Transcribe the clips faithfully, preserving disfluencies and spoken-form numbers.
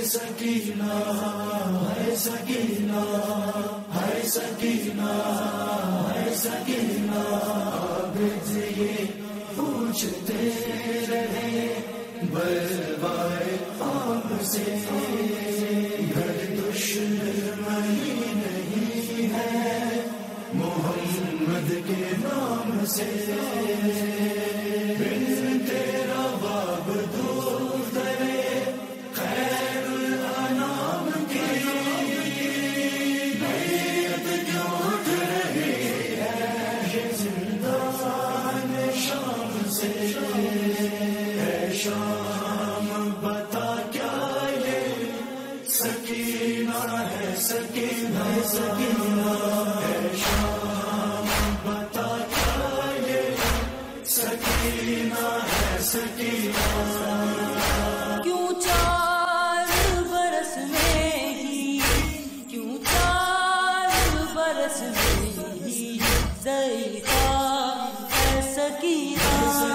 سکینہ ہے سکینہ ہے سکینہ ہے سکینہ عابد یہ پوچھتے رہے بلوائے عام سے گھر دشمنی نہیں ہے محمد کے نام سے بن تیرا باب دور کرے خیر الانام کی نیت کیوں اٹھ رہی ہے یہ زندان شام سے اے شام بتا کیا یہ سکینہ ہے سکینہ ہے سکینہ اے شام بتا کیا یہ سکینہ ہے سکینہ کیوں چار برس میں ہی کیوں چار برس میں ہی ضعیفہ ہے سکینہ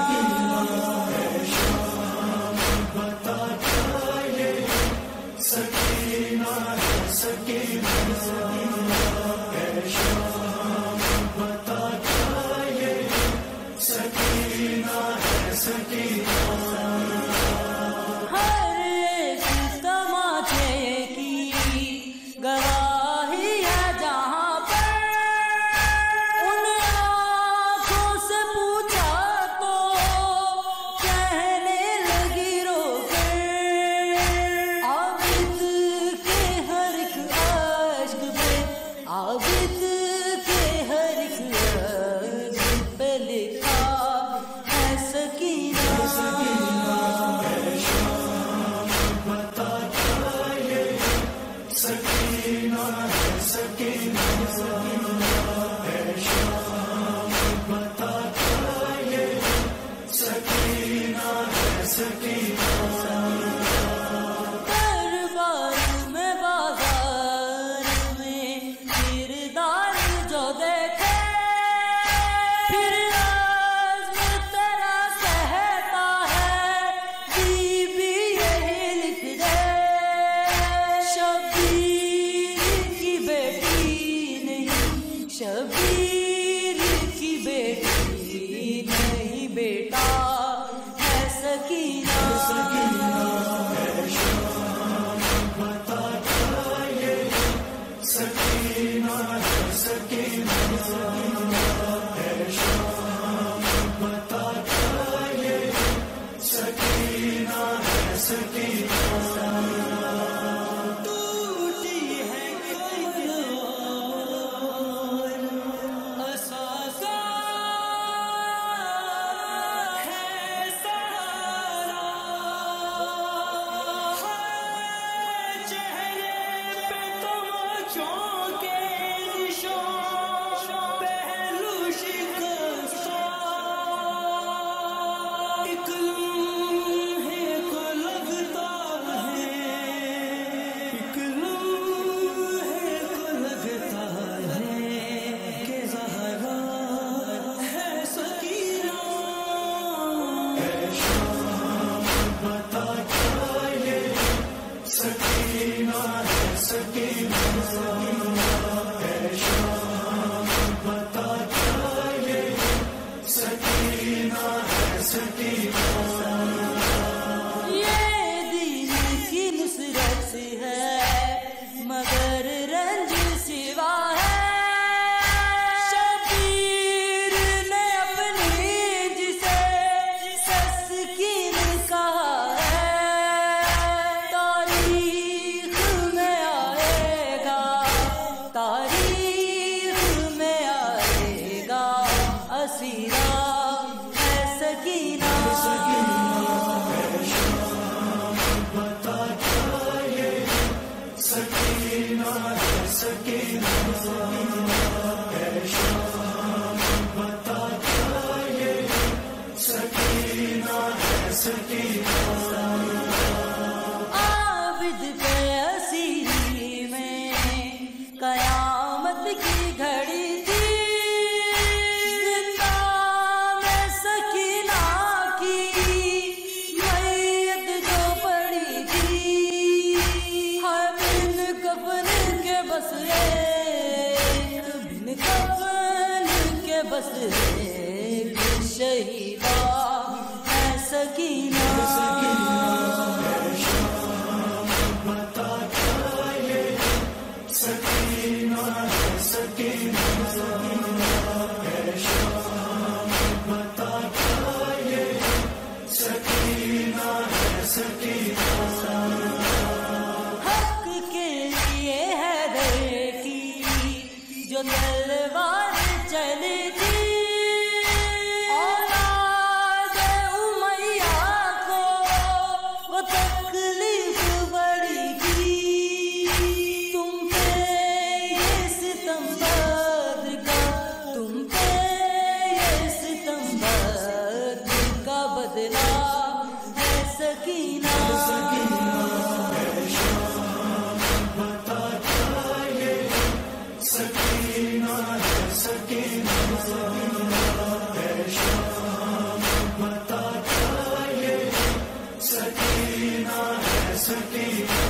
بتا کیا یہ سکینہ ہے سکینہ اے شام بتا کیا یہ سکینہ ہے سکینہ ہر ایک تماچے کی گواہی ہے جہاں پر ان آنکھوں سے پوچھا تو کہنے لگی رو کر عابد کے ہر ایک عشق پہ عابد کے ہر ایک عشق پہ لکھا ہے سکینہ بتا کیا یہ سکینہ ہے سکینہ اے شام بتا کیا یہ سکینہ ہے سکینہ دربار میں بازار میں کردار جو دیکھے پھر عزم تیرا کہتا ہے بی بی یہی لکھ دے شبیر کی بیٹی نہیں شبیر کی بیٹی نہیں بیٹا ہے سکینہ بتا کیا یہ سکینہ ہے سکینہ اے شام بتا کیا یہ سکینہ ہے سکینہ ٹوٹی ہے اساسا ہے سہارا چہرے پہ تماچوں کے نشان پہلو شکستہ ایک لمحے کو لگتا ہے ایک لمحے کو لگتا ہے کہ زہرا ہے سکینہ اے شام بتا کیا یہ سکینہ ہے سکینہ اے شام بتا کیا یہ سکینہ ہے سکینہ یہ دین کی نصرت ہے مگر رنج سوا ہے شبیر نے اپنی جسے تسکین کہا ہے تاریخ میں آئے گا تاریخ میں آئے گا اسیرہ ہے سکینہ بتا کیا یہ سکینہ ہے سکینہ اے شام بتا کیا یہ سکینہ ہے سکینہ عابد پہ اسیری میں قیامت کی گھڑی تھی زندہ میں سکینہ کی میت جو پڑی تھی بدلے بھی شہیدا ہے سکینہ حق کے لیے حیدر کی جو تلوار چلی تھی اولاد امیہ کو وہ تکلیف بڑی تھی تم پہ یہ ستم بدر کا تم پہ یہ ستم بدر کا بدلہ ہے سکینہ سکینہ